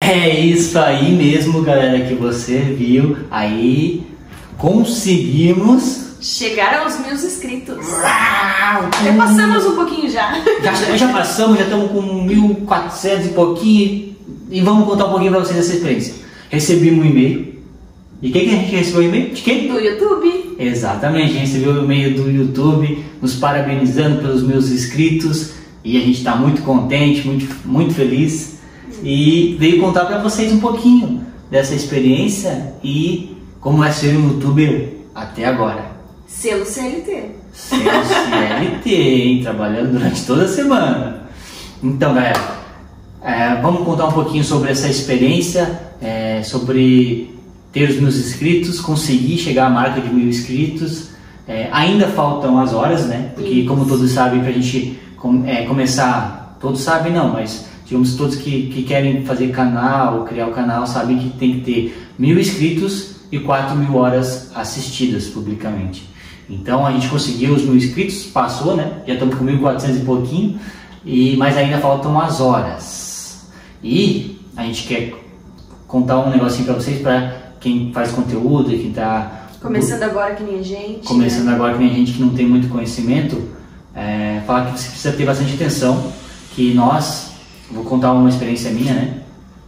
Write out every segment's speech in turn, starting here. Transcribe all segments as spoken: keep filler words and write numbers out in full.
É isso aí mesmo, galera, que você viu. Aí conseguimos chegar aos mil inscritos. Já passamos um pouquinho já. Já, já passamos, já estamos com mil e quatrocentos e pouquinho. E vamos contar um pouquinho para vocês dessa experiência. Recebemos um e-mail. E quem que a gente recebeu o e-mail? De quem? Do YouTube. Exatamente, a gente recebeu o e-mail do YouTube, nos parabenizando pelos meus inscritos. E a gente está muito contente, muito, muito feliz. E veio contar para vocês um pouquinho dessa experiência e como é ser um youtuber até agora. Selo C L T. Selo C L T, hein? Trabalhando durante toda a semana. Então, galera, é, vamos contar um pouquinho sobre essa experiência, é, sobre ter os meus inscritos, conseguir chegar à marca de mil inscritos. É, ainda faltam as horas, né? Porque, como todos sabem, para a gente com, é, começar, todos sabem não, mas digamos todos que, que querem fazer canal, criar o canal, sabem que tem que ter mil inscritos e quatro mil horas assistidas publicamente. Então a gente conseguiu os mil inscritos, passou, né? Já estamos com mil e quatrocentos e pouquinho, e, mas ainda faltam as horas. E a gente quer contar um negocinho para vocês, para quem faz conteúdo e quem está começando agora que nem a gente. Começando né? agora que nem a gente que não tem muito conhecimento, é, falar que você precisa ter bastante atenção, que nós, vou contar uma experiência minha, né?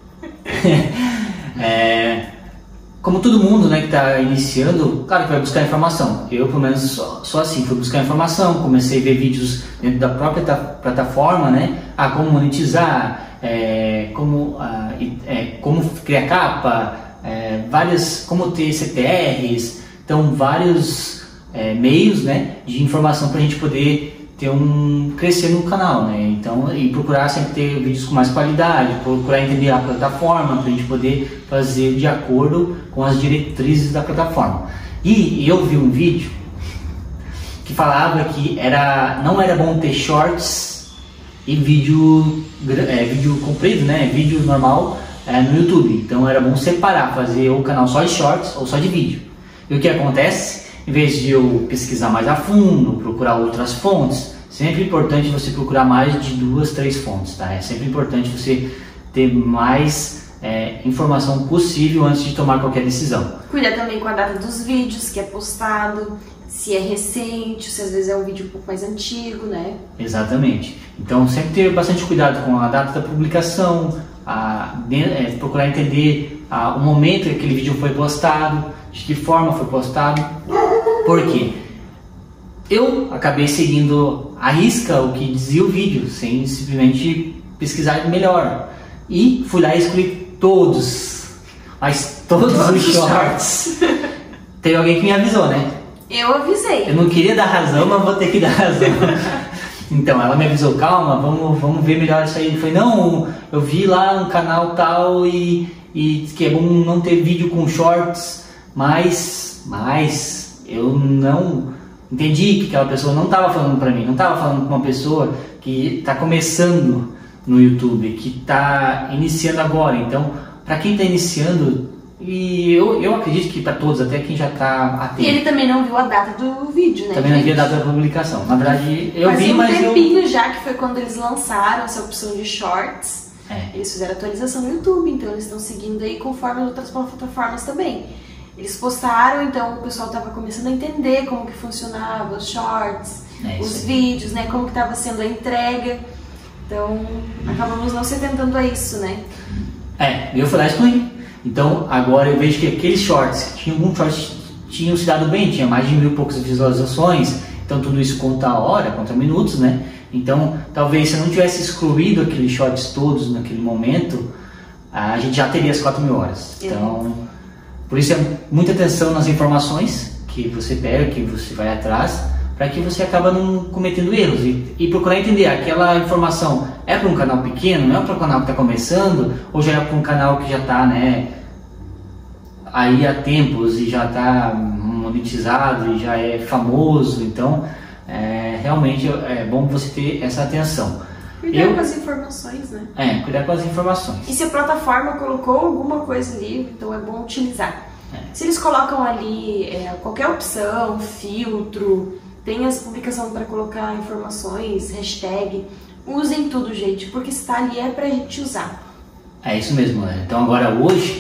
é, Como todo mundo, né, que está iniciando, claro que vai buscar informação. Eu, pelo menos, sou, sou assim, fui buscar informação, comecei a ver vídeos dentro da própria plataforma, né? Ah, como monetizar, é, como, ah, é, como criar capa, é, várias, como ter C T Rs, então vários é, meios, né, de informação para a gente poder ter um crescer no canal, né? Então, e procurar sempre ter vídeos com mais qualidade, procurar entender a plataforma para a gente poder fazer de acordo com as diretrizes da plataforma. E eu vi um vídeo que falava que era não era bom ter shorts e vídeo é, vídeo comprido, né? Vídeo normal é, no YouTube. Então era bom separar, fazer o canal só de shorts ou só de vídeo. E o que acontece? Em vez de eu pesquisar mais a fundo, procurar outras fontes, sempre é importante você procurar mais de duas, três fontes, tá? É sempre importante você ter mais é, informação possível antes de tomar qualquer decisão. Cuidar também com a data dos vídeos que é postado, se é recente, se às vezes é um vídeo um pouco mais antigo, né? Exatamente. Então sempre ter bastante cuidado com a data da publicação, a, é, procurar entender a, o momento que aquele vídeo foi postado, de que forma foi postado. Por quê? Eu acabei seguindo à risca o que dizia o vídeo, sem simplesmente pesquisar melhor. E fui lá e escolhi todos, mas todos, todos os shorts. Teve alguém que me avisou, né? Eu avisei. Eu não queria dar razão, mas vou ter que dar razão. Então, ela me avisou, calma, vamos, vamos ver melhor isso aí. Eu falei, não, eu vi lá no canal tal e, e disse que é bom não ter vídeo com shorts, mas, mas eu não entendi que aquela pessoa não estava falando para mim, não estava falando com uma pessoa que está começando no YouTube, que está iniciando agora. Então, para quem está iniciando, e eu, eu acredito que para todos, até quem já está atento. E ele também não viu a data do vídeo, né? Também não viu a data da publicação. Na verdade, eu mas vi, um mas eu... Faz um tempinho já, que foi quando eles lançaram essa opção de shorts. É. Eles fizeram atualização no YouTube, então eles estão seguindo aí conforme as outras plataformas também. Eles postaram, então o pessoal estava começando a entender como que funcionava os shorts, é os vídeos, né? Como que estava sendo a entrega. Então, acabamos não se atentando a isso, né? É, eu fui lá e excluí. Então, agora eu vejo que aqueles shorts, tinha alguns shorts tinham se dado bem, tinha mais de mil e poucas visualizações, então tudo isso conta a hora, conta minutos, né? Então, talvez se eu não tivesse excluído aqueles shorts todos naquele momento, a gente já teria as quatro mil horas. Então, por isso é muita atenção nas informações que você pega, que você vai atrás, para que você acaba não cometendo erros e, e procurar entender aquela informação é para um canal pequeno, não é para um canal que está começando, ou já é para um canal que já está, né, aí há tempos e já está monetizado e já é famoso. Então é, realmente é bom você ter essa atenção. Cuidar Eu, com as informações, né? É, cuidar com as informações. E se a plataforma colocou alguma coisa ali, então é bom utilizar. É. Se eles colocam ali é, qualquer opção, filtro, tem as publicações para colocar informações, hashtag, usem tudo, gente, porque se está ali é pra gente usar. É isso mesmo, né? Então agora hoje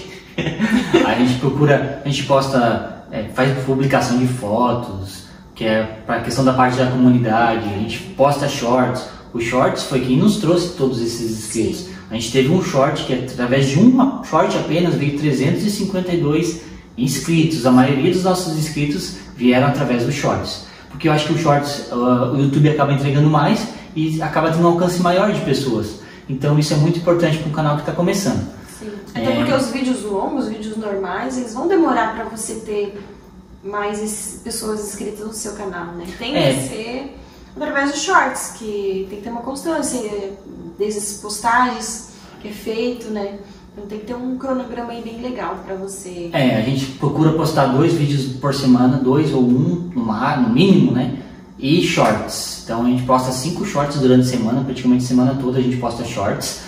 a gente procura, a gente posta, é, faz publicação de fotos, que é para a questão da parte da comunidade, a gente posta shorts. O shorts foi quem nos trouxe todos esses inscritos. Sim. A gente teve um short que através de um short apenas veio trezentos e cinquenta e dois inscritos. A maioria dos nossos inscritos vieram através dos shorts. Porque eu acho que o shorts, uh, o YouTube acaba entregando mais e acaba tendo um alcance maior de pessoas. Então isso é muito importante para um canal que está começando. Sim. Até é... porque os vídeos longos, os vídeos normais, eles vão demorar para você ter mais pessoas inscritas no seu canal, né? Tem é... que ser através dos shorts, que tem que ter uma constância desses postagens que é feito, né? Então tem que ter um cronograma aí bem legal para você. É, a gente procura postar dois vídeos por semana, dois ou um no, mar, no mínimo, né? E shorts. Então a gente posta cinco shorts durante a semana, praticamente a semana toda a gente posta shorts.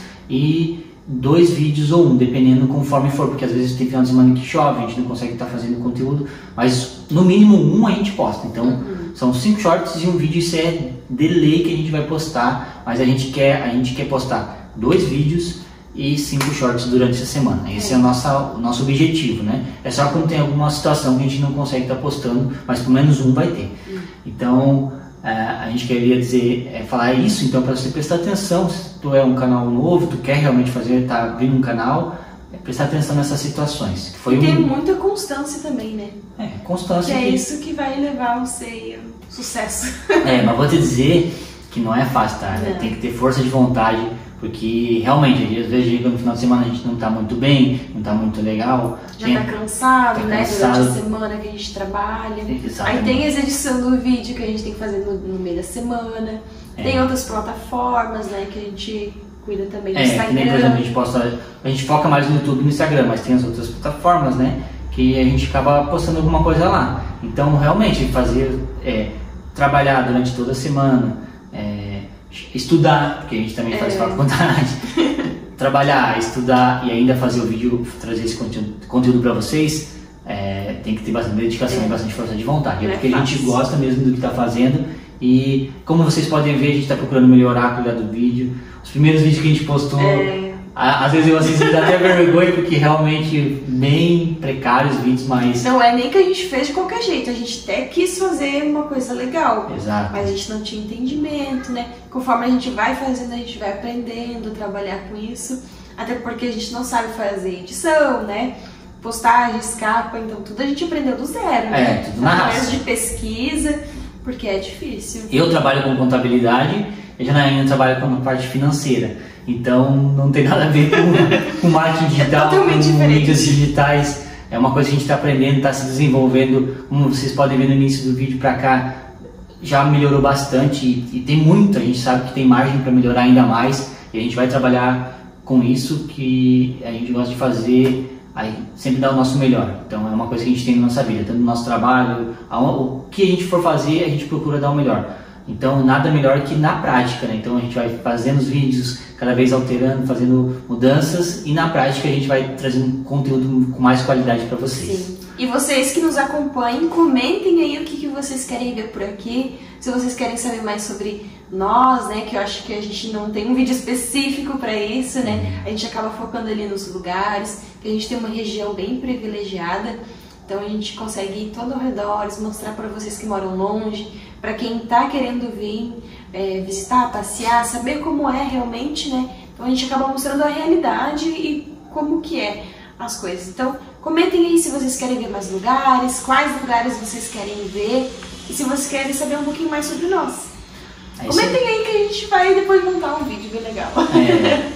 E dois vídeos ou um, dependendo conforme for, porque às vezes tem final de semana que chove, a gente não consegue estar fazendo conteúdo, mas no mínimo um a gente posta. Então uhum. São cinco shorts e um vídeo, isso é de lei que a gente vai postar, mas a gente quer, a gente quer postar dois vídeos e cinco shorts durante a semana. Esse é, é o, nosso, o nosso objetivo, né? É só quando tem alguma situação que a gente não consegue estar postando, mas pelo menos um vai ter. Uhum. Então é, a gente queria dizer, é, falar isso, então para você prestar atenção, se tu é um canal novo, tu quer realmente fazer, tá abrindo um canal, é prestar atenção nessas situações. Que foi e tem um... muita constância também, né? É, constância. Que é que... isso que vai levar você ao sucesso. É, mas vou te dizer que não é fácil, tá? Não. Tem que ter força de vontade, porque realmente, às vezes no final de semana a gente não tá muito bem, não tá muito legal. Já tem... tá cansado, tá né? cansado. Durante a semana que a gente trabalha. Exatamente. Aí tem as edições do vídeo que a gente tem que fazer no, no meio da semana. É. Tem outras plataformas, né, que a gente cuida também do é, Instagram. Que nem, por exemplo, a gente posta, a gente foca mais no YouTube e no Instagram, mas tem as outras plataformas, né, que a gente acaba postando alguma coisa lá. Então, realmente, fazer, é, trabalhar durante toda a semana, é, estudar, porque a gente também faz é. faculdade, trabalhar, estudar e ainda fazer o vídeo, trazer esse conteúdo, conteúdo para vocês, é, tem que ter bastante dedicação é. e bastante força de vontade. É porque a gente gosta mesmo do que está fazendo e, como vocês podem ver, a gente está procurando melhorar a qualidade do vídeo. Os primeiros vídeos que a gente postou, é. às vezes eu assisto e dá até vergonha, porque realmente bem precários os vídeos, mas... Não é nem que a gente fez de qualquer jeito, a gente até quis fazer uma coisa legal. Exato. Mas a gente não tinha entendimento, né? Conforme a gente vai fazendo, a gente vai aprendendo a trabalhar com isso. Até porque a gente não sabe fazer edição, né? Postagem, capa, então tudo a gente aprendeu do zero, né? É, tudo na raça. Através de pesquisa, porque é difícil. Eu trabalho com contabilidade, a Janaína trabalha com a parte financeira. Então não tem nada a ver com, com marketing digital, é com mídias digitais. É uma coisa que a gente está aprendendo, está se desenvolvendo. Como vocês podem ver no início do vídeo para cá, já melhorou bastante e, e tem muito. A gente sabe que tem margem para melhorar ainda mais e a gente vai trabalhar com isso, que a gente gosta de fazer, aí sempre dar o nosso melhor. Então é uma coisa que a gente tem na nossa vida, tanto no nosso trabalho, o que a gente for fazer, a gente procura dar o melhor. Então nada melhor que na prática, né? Então a gente vai fazendo os vídeos, cada vez alterando, fazendo mudanças e na prática a gente vai trazendo conteúdo com mais qualidade para vocês. Sim. E vocês que nos acompanhem, comentem aí o que, que vocês querem ver por aqui, se vocês querem saber mais sobre nós, né? Que eu acho que a gente não tem um vídeo específico para isso, né? A gente acaba focando ali nos lugares, que a gente tem uma região bem privilegiada. Então a gente consegue ir todo ao redor, mostrar para vocês que moram longe, para quem está querendo vir é, visitar, passear, saber como é realmente, né? Então a gente acaba mostrando a realidade e como que é as coisas. Então comentem aí se vocês querem ver mais lugares, quais lugares vocês querem ver e se vocês querem saber um pouquinho mais sobre nós. É comentem aí que a gente vai depois montar um vídeo bem legal. É,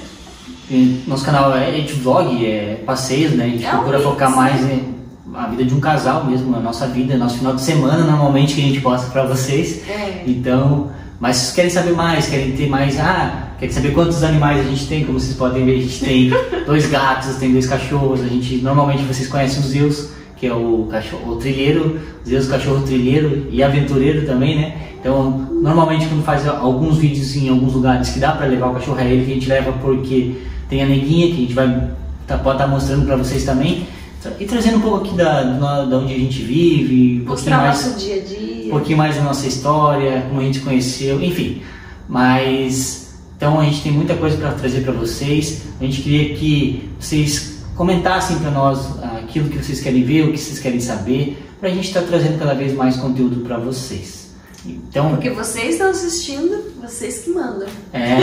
nosso canal é de vlog, é passeios, né? A gente é procura um focar mais em a vida de um casal mesmo, a nossa vida, nosso final de semana normalmente que a gente posta para vocês. É. Então, mas se querem saber mais, querem ter mais, ah, querem saber quantos animais a gente tem, como vocês podem ver, a gente tem dois gatos, tem dois cachorros, a gente, normalmente vocês conhecem o Zeus, que é o cachorro, o trilheiro, Zeus, cachorro trilheiro e aventureiro também, né? Então, normalmente quando faz alguns vídeos em alguns lugares que dá para levar o cachorro, é ele que a gente leva porque tem a neguinha que a gente vai, tá, pode estar tá mostrando para vocês também. E trazendo um pouco aqui da, da onde a gente vive, um pouquinho mais, nosso dia a dia. Um pouquinho mais da nossa história, como a gente conheceu, enfim. Mas Então a gente tem muita coisa para trazer para vocês. A gente queria que vocês comentassem para nós aquilo que vocês querem ver, o que vocês querem saber, para a gente estar trazendo cada vez mais conteúdo para vocês. Então, porque vocês estão assistindo, vocês que mandam. É.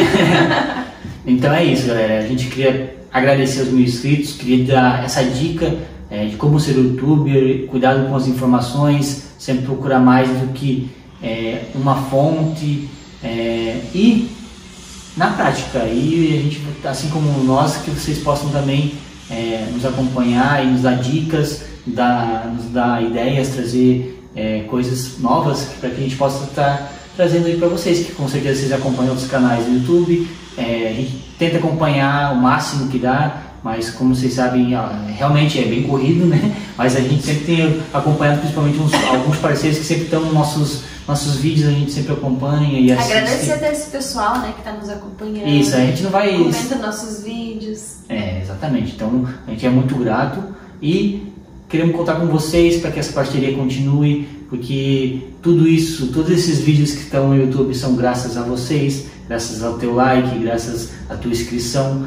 Então é isso, galera. A gente queria agradecer aos mil inscritos, queria dar essa dica é, de como ser youtuber, cuidado com as informações, sempre procurar mais do que é, uma fonte é, e na prática, e a gente, assim como nós, que vocês possam também é, nos acompanhar e nos dar dicas, dar, nos dar ideias, trazer é, coisas novas para que a gente possa estar trazendo aí para vocês, que com certeza vocês acompanham outros canais do YouTube. É, a gente tenta acompanhar o máximo que dá, mas como vocês sabem, realmente é bem corrido, né? Mas a gente sempre tem acompanhado principalmente uns, alguns parceiros que sempre estão nos nossos, nossos vídeos, a gente sempre acompanha e assiste. Agradecer até esse pessoal, né, que está nos acompanhando. Isso, a gente não vai... Comenta nossos vídeos. É, exatamente. Então, a gente é muito grato e queremos contar com vocês para que essa parceria continue, porque tudo isso, todos esses vídeos que estão no YouTube são graças a vocês, graças ao teu like, graças à tua inscrição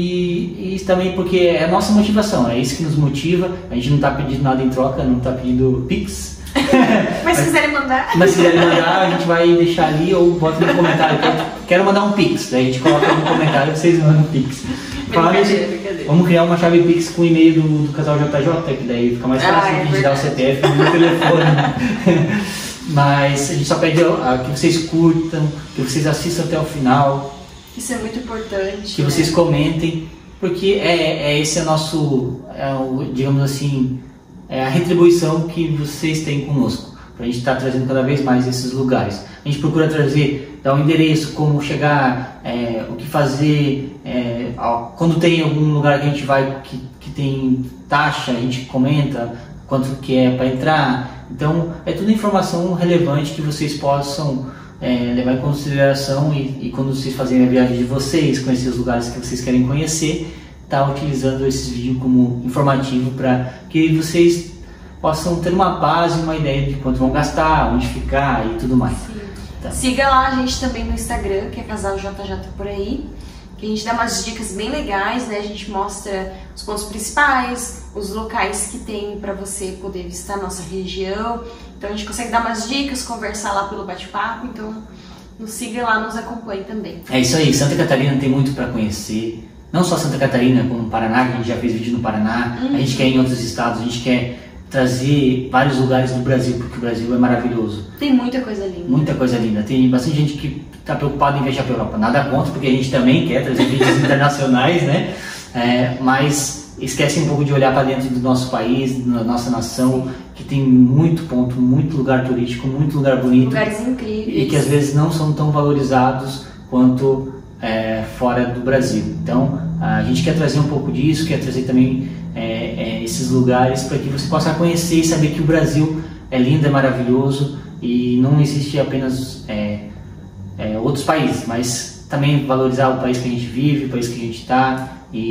e, e também porque é a nossa motivação, é isso que nos motiva. A gente não está pedindo nada em troca, não está pedindo Pix. Mas se quiserem mandar... Mas se quiserem mandar, a gente vai deixar ali ou bota no comentário. Quero mandar um Pix, daí a gente coloca no comentário e vocês mandam um Pix. Brincadeira, brincadeira. Vamos criar uma chave Pix com o e-mail do, do casal J J, que daí fica mais fácil ah, é de digitar o C P F no telefone. Mas a gente só pede uh, que vocês curtam, que vocês assistam até o final. Isso é muito importante. Que né? vocês comentem, porque é, é esse é nosso, é o, digamos assim, é a retribuição que vocês têm conosco, para a gente estar tá trazendo cada vez mais esses lugares. A gente procura trazer, dar um endereço, como chegar, é, o que fazer, é, quando tem algum lugar que a gente vai que, que tem taxa, a gente comenta quanto que é para entrar. Então é tudo informação relevante que vocês possam é, levar em consideração e, e quando vocês fazerem a viagem de vocês, conhecer os lugares que vocês querem conhecer, tá utilizando esses vídeos como informativo para que vocês possam ter uma base, uma ideia de quanto vão gastar, onde ficar e tudo mais. Tá. Siga lá a gente também no Instagram, que é Casal J J por aí, que a gente dá umas dicas bem legais, né? A gente mostra os pontos principais, os locais que tem para você poder visitar a nossa região. Então a gente consegue dar umas dicas, conversar lá pelo bate-papo, então nos siga lá, nos acompanhe também. É isso aí, Santa Catarina tem muito para conhecer. Não só Santa Catarina, como Paraná, que a gente já fez vídeo no Paraná, uhum. A gente quer ir em outros estados, a gente quer trazer vários lugares do Brasil, porque o Brasil é maravilhoso. Tem muita coisa linda. Muita coisa linda. Tem bastante gente que está preocupada em viajar para a Europa. Nada contra, porque a gente também quer trazer vídeos internacionais, né? É, mas esquecem um pouco de olhar para dentro do nosso país, da nossa nação, que tem muito ponto, muito lugar turístico, muito lugar bonito. Lugares incríveis. E que às vezes não são tão valorizados quanto é, fora do Brasil. Então, a gente quer trazer um pouco disso, quer trazer também é, é, esses lugares para que você possa conhecer e saber que o Brasil é lindo, é maravilhoso e não existe apenas é, é, outros países, mas também valorizar o país que a gente vive, o país que a gente está,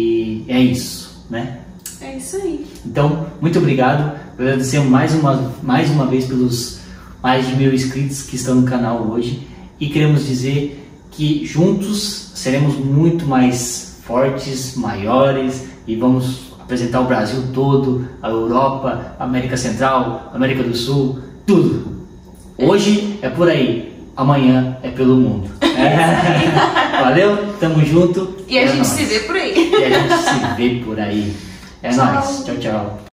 e é isso, né? É isso aí. Então, muito obrigado. Agradecer mais uma, mais uma vez pelos mais de mil inscritos que estão no canal hoje e queremos dizer que juntos seremos muito mais fortes, maiores e vamos apresentar o Brasil todo, a Europa, a América Central, a América do Sul, tudo. Hoje é por aí, amanhã é pelo mundo. É. Valeu, tamo junto. E a é gente nóis. se vê por aí. E a gente se vê por aí. É Tchau. nóis. Tchau, tchau.